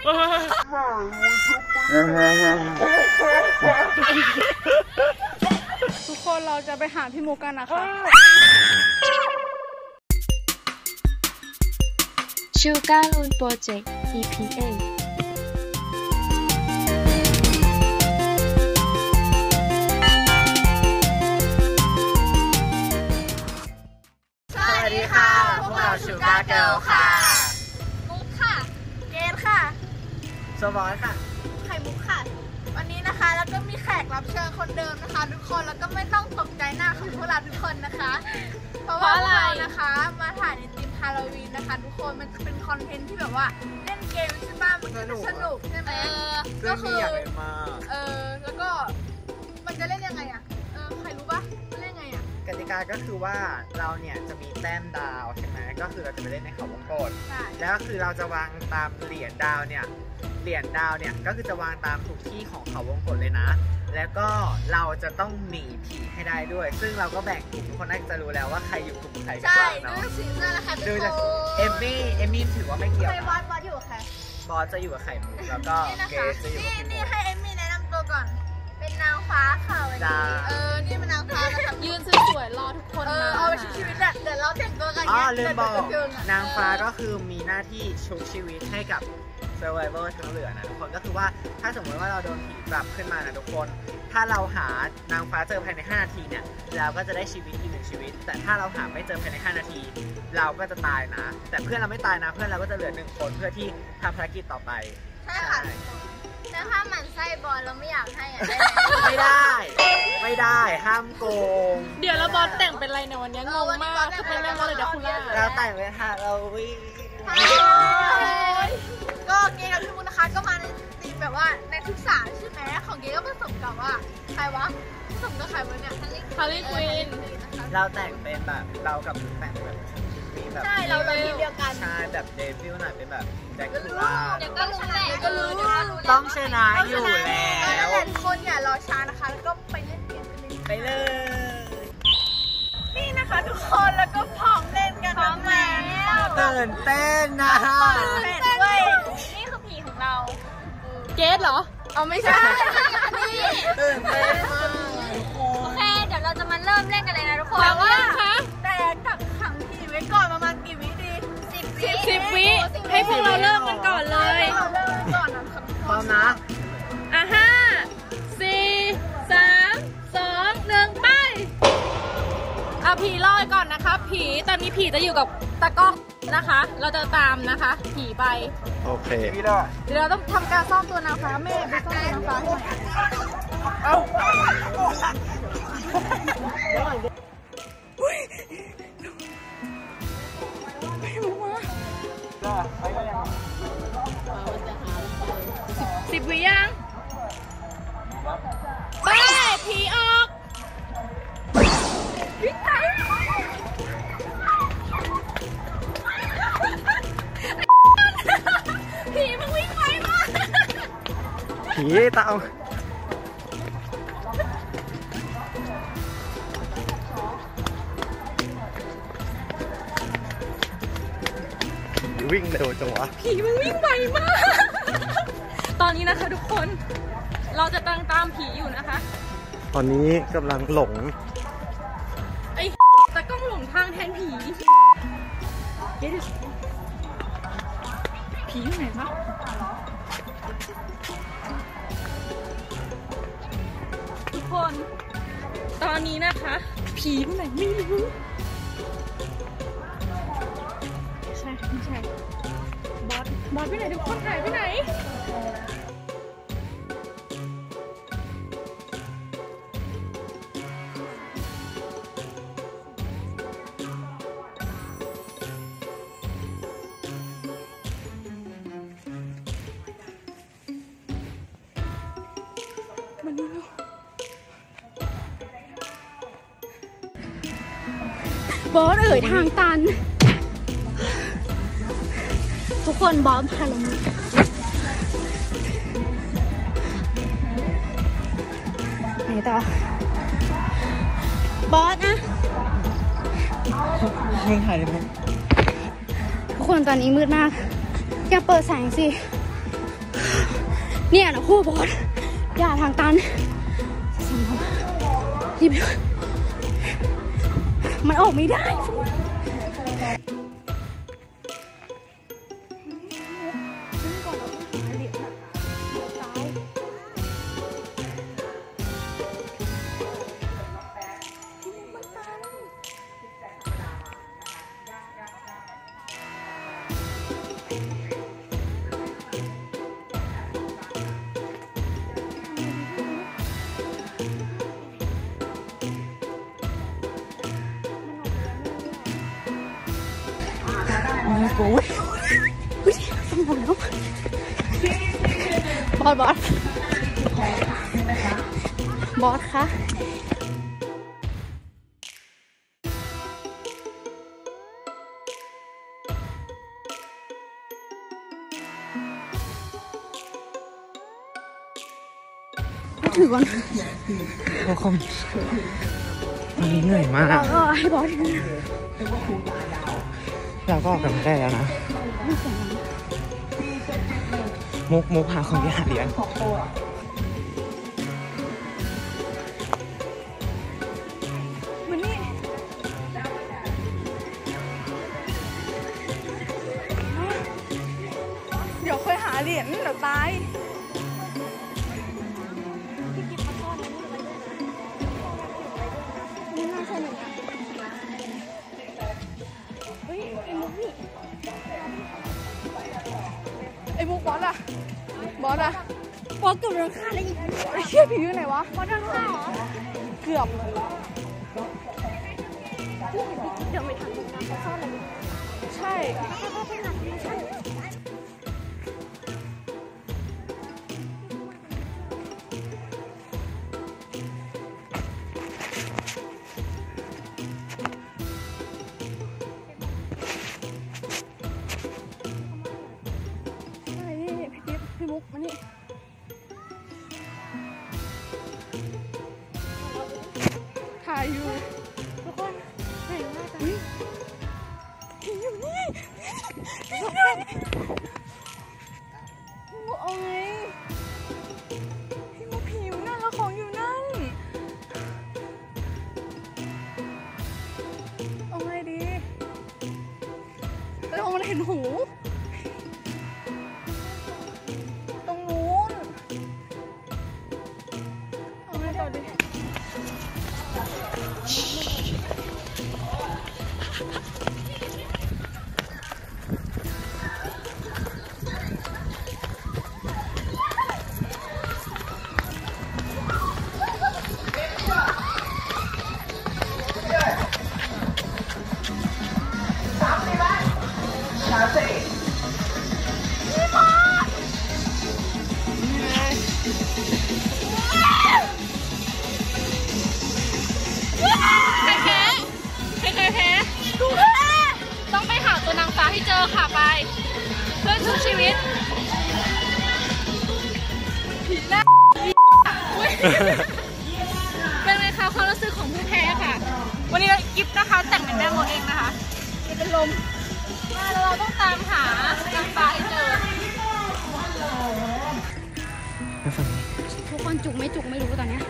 ทุกคนเราจะไปหาพี่มุกกันนะคะชูการ์ลูนโปรเจกต์ EPA สวัสดีค่ะพวกเราชูการ์เกิร์ลค่ะมุกค่ะเกดค่ะโซบอยค่ะไข่มุกค่ะวันนี้นะคะแล้วก็มีแขกรับเชิญคนเดิมนะคะทุกคนแล้วก็ไม่ต้องตกใจหน้าของพวกเราทุกคนนะคะเพราะว่าเรานะคะมาถ่ายในทีมฮาโลวีนนะคะทุกคนมันเป็นคอนเทนต์ที่แบบว่าเล่นเกมใช่ป่ะมันจะสนุกใช่ไหมก็คือแล้วก็มันจะเล่นยังไงอ่ะใครรู้ปะมันเล่นไงอ่ะกติกาก็คือว่าเราเนี่ยจะมีแต้มดาวใช่ไหมก็คือเราจะไปเล่นในเขาวงกตแล้วก็คือเราจะวางตามเหรียญดาวเนี่ยก็คือจะวางตามทุกที่ของเขาวงกตเลยนะแล้วก็เราจะต้องหนีผีให้ได้ด้วยซึ่งเราก็แบ่งกลุ่มทุกคนน่าจะรู้แล้วว่าใครอยู่กลุ่มใครกันบ้างเนาะใช่ดูสีเสื้อแล้วใครเป็นโคเอมมี่ถือว่าไม่เกี่ยวบอสอยู่กับใครบอสจะอยู่กับไข่มุกแล้วก็เกสจะอยู่กับพี่มุกนี่ให้เอมมี่แนะนำตัวก่อนเป็นนางฟ้าค่ะวันนี้นี่เป็นนางฟ้านะคะยืนสวยๆรอทุกคนเอาไปชีวิตเดี๋ยวเราแต่งตัวกันลืมบอกนางฟ้าก็คือมีหน้าที่ชุบชีวิตให้กับSurvivor ทั้งเหลือนะทุกคนก็คือว่าถ้าสมมติว่าเราโดนผีปรับขึ้นมานะทุกคนถ้าเราหานางฟ้าเจอภายใน5นาทีเนี่ยเราก็จะได้ชีวิตอีก1ชีวิตแต่ถ้าเราหาไม่เจอภายใน5นาทีเราก็จะตายนะแต่เพื่อนเราไม่ตายนะเพื่อนเราก็จะเหลือ1คนเพื่อที่ทำภารกิจต่อไปใช่ค่ะแต่ถ้าหมั่นไส้บอลเราไม่อยากให้ไม่ได้ห้ามโกงเดี๋ยวเราบอลแต่งเป็นอะไรในวันนี้งงมากคือเป็นเรื่องอะไรเดี๋ยวคุณล่าเราแต่งเป็นฮาโลวีนก็เกย์กับพี่มุกนะคะก็มาในธีมแบบว่าในทุกศาสตร์ใช่ไหมของเกย์ก็ผสมกับว่าใครวะผสมกับใครวะเนี่ยฮาร์ลีควินเราแต่งเป็นแบบเรากับแต่งแบบมีแบบใช่เราทีมเดียวกันใช่แบบเดวิลหน่อยเป็นแบบแจ็คคูล่าเดี๋ยวก็รู้แหละต้องชนะอยู่แล้วทุกคนอย่ารอช้านะคะแล้วก็ไปเล่นเกมไปเลยนี่นะคะทุกคนแล้วก็พร้อมเล่นกันแล้วตื่นเต้นนะตื่นเต้นเว้ยนี่คือผีของเราเกสเหรอเอาไม่ใช่นี่ตื่นเต้นมากโอเคเดี๋ยวเราจะมาเริ่มเล่นกันเลยนะทุกคนแต่ว่าแต่กักขังผีไว้ก่อนประมาณกี่วิดี 10 วิให้พวกเราเริ่มกันก่อนเลยเราเริ่มก่อนนะพร้อมนะ 5 4 3 2 1ไปผีลอยก่อนนะคะผีตอนนี้ผีจะอยู่กับตะก้องนะคะเราจะตามนะคะผีไปโอเคเดี๋ยวเราต้องทำการซ่อมตัวนางฟ้าแม่ไปซ่อมนางฟ้าให้หน่อย 10 วิยังไปผีออกผีมึงวิ่งไปมาผีตามวิ่งเร็วจังวะผีมึงวิ่งไวมากตอนนี้นะคะทุกคนเราจะตามผีอยู่นะคะตอนนี้กำลังหลงไอ้ตะก้องหลงทางแทนผีผีอยู่ไหนวะทุกคนตอนนี้นะคะผีอยู่ไหนไม่รู้ใช่ไม่ใช่บอสไปไหนทุกคนหายไปไหนบอสทางตันทุกคนบอสพาลงไหนต่อบอสนะมึงถ่ายได้ไหมทุกคนตอนนี้มืดมากอย่าเปิดแสงสิเนี่ยนะคู่บอสอย่าทางตันรีบมันออกไม่ได้โอ้ยต้องบอกแล้วบอสคะถือก่อนทุกคนวันนี้เหนื่อยมากให้บอสเราก็ออกกันได้แล้วนะมุกหาคนที่หาเหรียญมานี่เดี๋ยวค่อยหาเหรียญเดี๋ยวตายไอ้มุกบอสอะบอสเกือบโดนฆ่าเลยไอ้เชี่ยผีอยู่ไหนวะบอสโดนฆ่าเหรอเกือบเดี๋ยวไม่ทันนะเขาซ่อนอะไรใช่พี่มุกมานี่ถ่ายอยู่ทุกคนไหนหน้าตาอยู่นี่พี่มุกเอาไงพี่มุกผีอยู่นั่นแล้วของอยู่นั่นเอาไงดีแต่เอามันเห็นหูต้องไปหาตัวนางฟ้าให้เจอค่ะไปเพื่อสู้ชีวิตผีหน้าเป็นไงคะความรู้สึกของผู้แพ้ค่ะวันนี้กิฟต์นะคะแต่งเป็นแม่โมเองนะคะเป็นลมแล้วเราต้องตามหานางฟ้าให้เจอทุกคนจุกไม่รู้ตอนนี้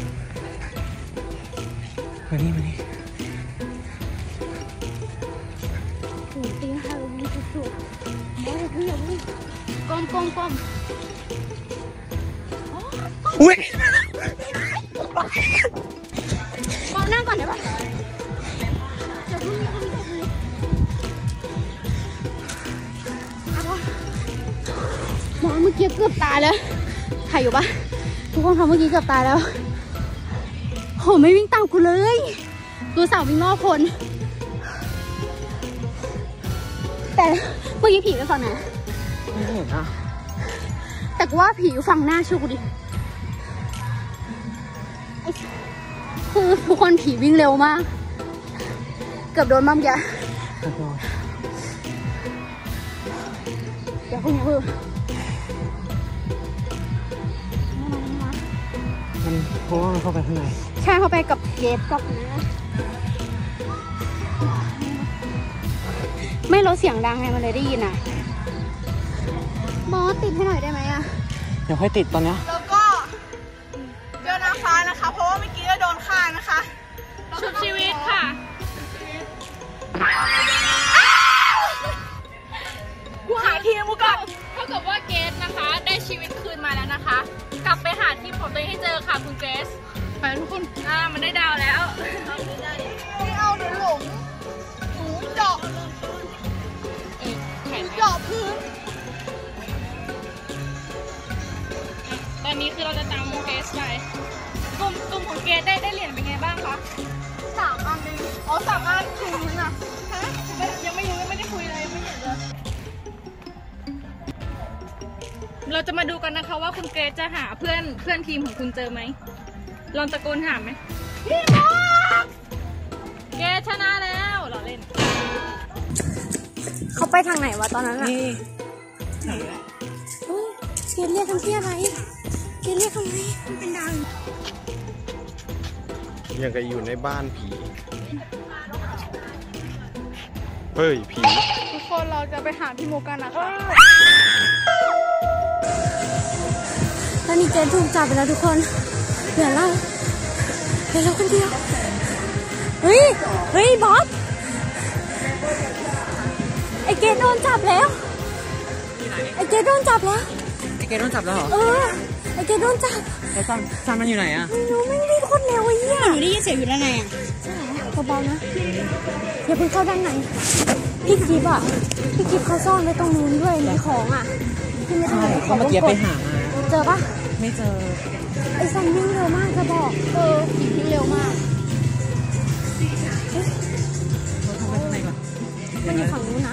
มานี่โอ้ตีฮาโลวีนสุดๆอย่าพึ่งก้มอุ้ยบอสนั่งก่อนได้ปะอย่าพึ่งหมอเมื่อกี้เกือบตายแล้วถ่ายอยู่ปะทุกคนคะเมื่อกี้เกือบตายแล้วโหไม่วิ่งตามกูเลยตัวสาววิ่งนอกคนแต่เมื่อกี้ผีไปฝั่งไหนไม่เห็นนะแต่กูว่าผีอยู่ฝั่งหน้าชูกูดิคือทุกคนผีวิ่งเร็วมากเกือบโดนมั่มแกอย่าพึ่งมันเพราะว่ามันเข้าไปข้างในใช่เข้าไปกับเกสกับนะไม่ลดเสียงดังไงมันเลยได้ยินอ่ะบอสติดให้หน่อยได้ไหมอ่ะเดี๋ยวค่อยติดตอนเนี้ยแล้วก็เจอนางฟ้านะคะ เพราะว่าเมื่อกี้ก็โดนฆ่านะคะชุบชีวิตค่ะกูหาทีมกูก่อนเท่ากับว่าเกสนะคะได้ชีวิตคืนมาแล้วนะคะ กลับไปหาทีมของตัวเองให้เจอค่ะคุณเกสไปทุกคนมันได้ดาวแล้วไม่เอาเดี๋ยวหลงหนูเจาะแขนเจาะพื้นตอนนี้คือเราจะตามเกสไปกลุ่มของเกสได้เหรียญเป็นไงบ้างคะ 3 อันเองอ๋อ3 อันถึงนะฮะยังไม่ได้คุยเลยยังไม่เห็นเลยเราจะมาดูกันนะคะว่าคุณเกรซจะหาเพื่อนทีมของคุณเจอไหมลองตะโกนถามไหมพี่มอกเกรซชนะแล้วเราเล่นเขาไปทางไหนวะตอนนั้นอะนี่เกดเรียกทำที่อะไรเกดเรียกทำไมมันเป็นดาวยังกับอยู่ในบ้านผี เฮ้ย ผีทุกคนเราจะไปหาพี่มุกกันนะคะตอนนี้เกดถูกจับไปแล้วทุกคนเหลือเราคนเดียวเฮ้ยบอสไอเกดโดนจับแล้วไอเกดโดนจับแล้วไอเกดโดนจับแล้วเหรอไอเกดโดนจับแล้วซันมันอยู่ไหนอะไม่รู้ไม่ได้คนเร็วไอ้เหี้ยหนูได้ยินเสียงอยู่ด้านในอ่ะใช่เบาๆนะอย่าเพิ่งเข้าด้านในพี่กิฟต์เขาซ่อนไว้ตรงนู้นด้วยในของอ่ะพี่ไม่ต้องไปขอเมื่อกี้ไปหามาเจอปะไม่เจอไอซันวิ่งเร็วมากจะบอกวิ่งเร็วมากทำไมข้างในก่อนมันอยู่ฝั่งนู้นนะ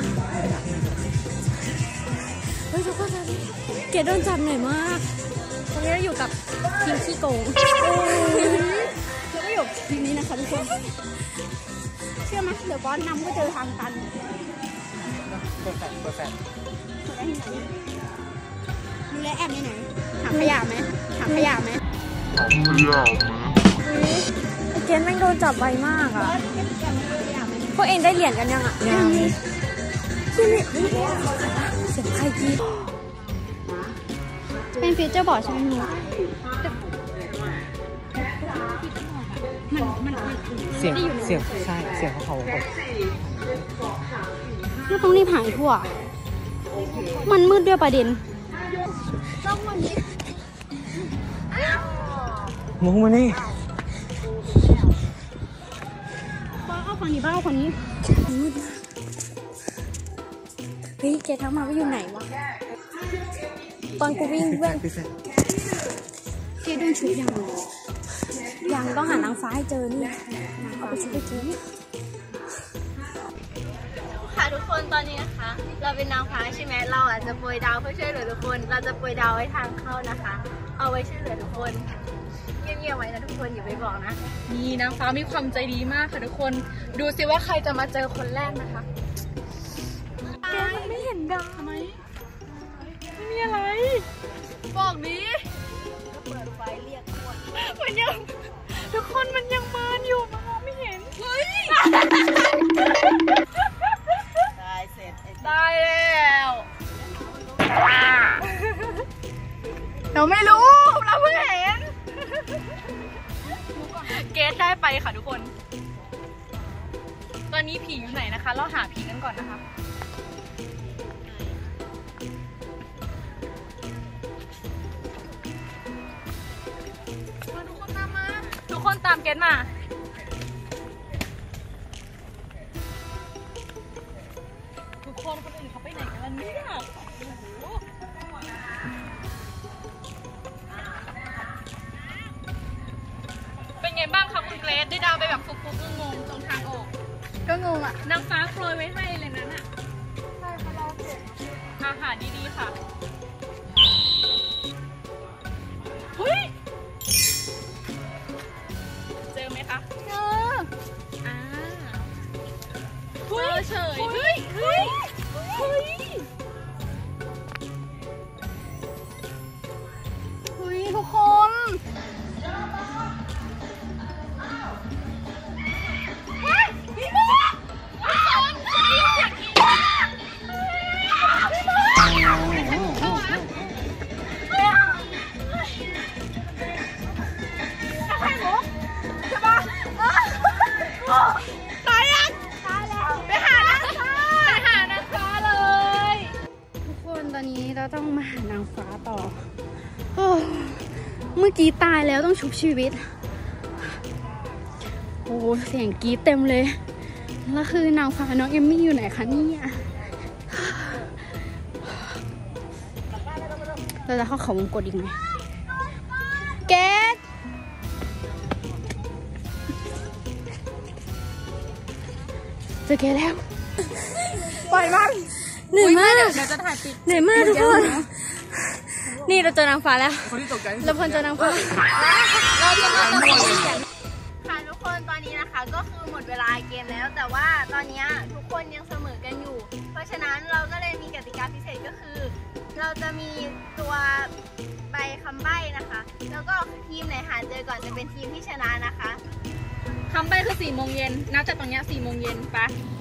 เฮ้ยทุกคนเกดโดนจับหน่อยมากตรงนี้เราอยู่กับทีมขี้โกงแล้วก็อยู่ทีมนี้นะคะทุกคนเชื่อไหมเดี๋ยวก้อนนำก็เจอทางตันเปิดแฟลชดูแลแอบในไหนถามขยะไหมเกณฑ์แม่งโดนจับไวมากอ่ะพวกเองได้เหรียญกันยังอ่ะยังเสียงใครกีเป็นฟีเจอร์บอร์ดใช่ไหมมึงมันเสียงใช่เสียงเขาไม่ต้องรีบหายทั่วมันมืดด้วยประเด็นมุกมานี่บ้าเอาฝั่งนี้บ้าเอาฝั่งนี้มืดเฮ้ยแกทักมาว่าอยู่ไหนวะตอนกูวิ่งเพื่อนแกโดนชุบยังต้องหานางฟ้าให้เจอนี่เอาไปชุบไปกินค่ะทุกคนตอนนี้นะคะ เราเป็นนางฟ้าใช่ไหมเราอาจจะโปรยดาวเพื่อช่วยเหลือทุกคนเราจะโปรยดาวไว้ทางเข้านะคะ เอาไว้ช่วยเหลือทุกคนเงียบๆไว้นะทุกคนอย่าไปบอกนะนี่นางฟ้ามีความใจดีมากค่ะทุกคนดูสิว่าใครจะมาเจอคนแรกนะคะแกมันไม่เห็นดาวทำไมไม่มีอะไรบอกนี้มันยังทุกคนมันยังเมินอยู่มันมองไม่เห็นได้แล้วเราไม่รู้เราเพิ่งเห็นเกสได้ไปค่ะทุกคน ตอนนี้ผีอยู่ไหนนะคะเราหาผีกันก่อนนะคะทุกคนตามเกสมาทุกคนคนอื่นเขาไปไหนกันล่ะเนี่ยโอ้โหเป็นไงบ้างคะคุณเกรซได้ดาวไปแบบฟุกๆงงๆตรงทางออกก็งงอ่ะนางฟ้าโปรยไว้ให้เลยนั้นอ่ะใช่ค่ะเราเสร็จอาหารดีๆค่ะเฮ้ยเจอไหมคะเจออ่าเจอเฉยเฮ้ยเฮ้ยเฮ้ยเฮ้ยทุกคนพี่มุกทุกคนต้องมาหานางฟ้าต่อโอ้เมื่อกี้ตายแล้วต้องชุบชีวิตโอ้เสียงกรี๊ดเต็มเลยแล้วคือนางฟ้าน้องเอมมี่อยู่ไหนคะเนี่ยเราจะเข้าเขาวงกตอีกไหมเกดเจอเกดแล้วปล่อยมันเหนื่อยมากเดี๋ยวจะถ่ายปิดเหนื่อยมากทุกคนนี่เราเจอนางฟ้าแล้วคนที่ตกใจเราเจอนางฟ้าเราจะมาตัดสินค่ะทุกคนตอนนี้นะคะก็คือหมดเวลาเกมแล้ว แต่ว่าตอนนี้ทุกคนยังเสมอกันอยู่ เพราะฉะนั้นเราก็เลยมีกติกาพิเศษก็คือ เราจะมีตัวใบคำใบ้นะคะ แล้วก็ทีมไหนหาเจอก่อนจะเป็นทีมที่ชนะนะคะคำใบ้คือ4 โมงเย็นนับจากตรงเนี้ย4 โมงเย็นไป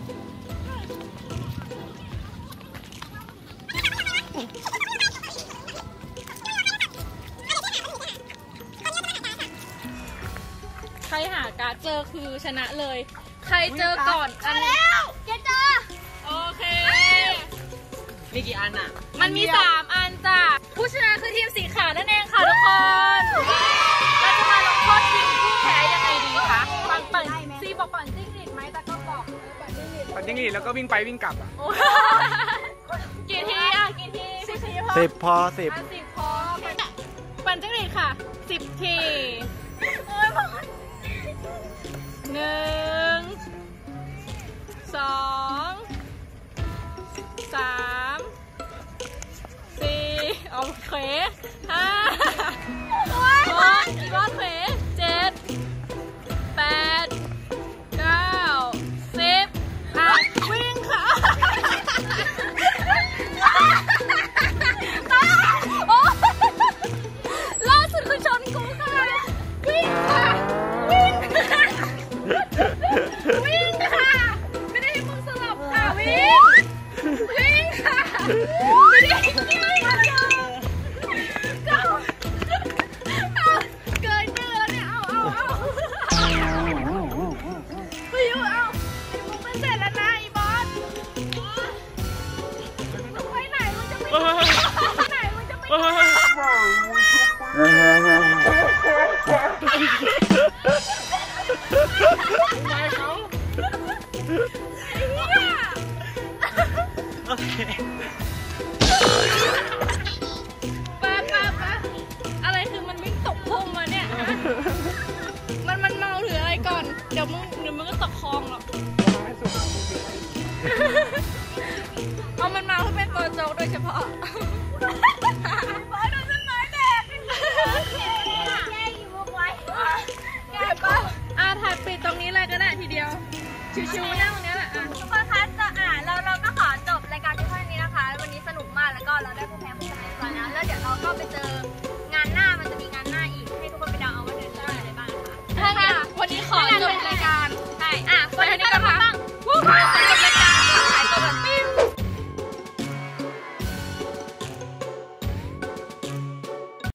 ใครหาการ์ดเจอคือชนะเลย ใครเจอก่อนอันแล้วเจอโอเคมีกี่อันอ่ะมันมี3 อันจ้ะผู้ชนะคือทีมสีขาวนั่นเองค่ะทุกคนเราจะมาลงโทษทีมผู้แพ้ยังไงดีคะปั่นซีบอกปั่นจิ้งหรีดไหมแต่ก็บอกปั่นจิ้งหรีดปันจิ้งหรีดแล้วก็วิ่งไปวิ่งกลับอ่ะกี่ทีอ่ะกี่ที10 ทีพอ 10 พอ 10 10 พอปั่นจิ้งหรีดค่ะ10 ที1 2 3 4 โอเค5 6อีกรอบเข7 8 9 10วิ่งค่ะล่าสุดคือชนกูค่ะวิ่งค่ะวิ่งค่ะวิ่งค่ะไม่ได้ให้มึงสลับค่ะวิ่งวิ่งค่ะไม่ได้ให้วิ่งค่ะเกินมือแล้วเนี่ยเอาพายุเอาไอ้มึงไม่เสร็จแล้วนะอีบอสมึงไปไหนมึงจะไปไหนมึงจะไปไปอะไรคือมันวิ่งตกพุ่งมาเนี่ยมันเมาหรืออะไรก่อนเดี๋ยวมึงก็ตกคลองหรอกเอามันมาเพื่อเป็นตัวโจ๊กโดยเฉพาะบอสโดนต้นไม้แดดแค่อยู่ไว้แกป่ะถ่ายปิดตรงนี้เลยก็ได้ทีเดียวชิวๆนั่ง